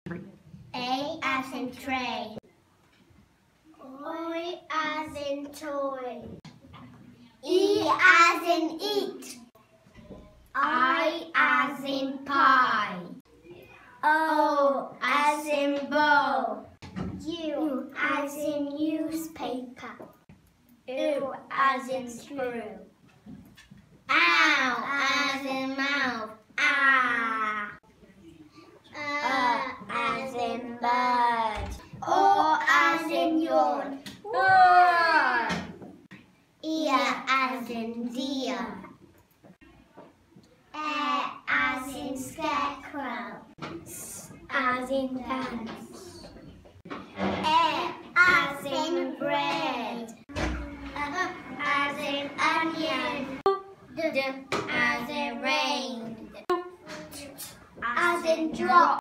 A as in tray. O as in toy. E as in eat. I as in pie. O as in bow. U as in newspaper. U as in screw. Ow as in mouth. Ah. As in bird. O as in yawn. Roar. Ear as in deer. As in scarecrow. S as in pants. As in bread. As in onion. D as in rain. As in drop.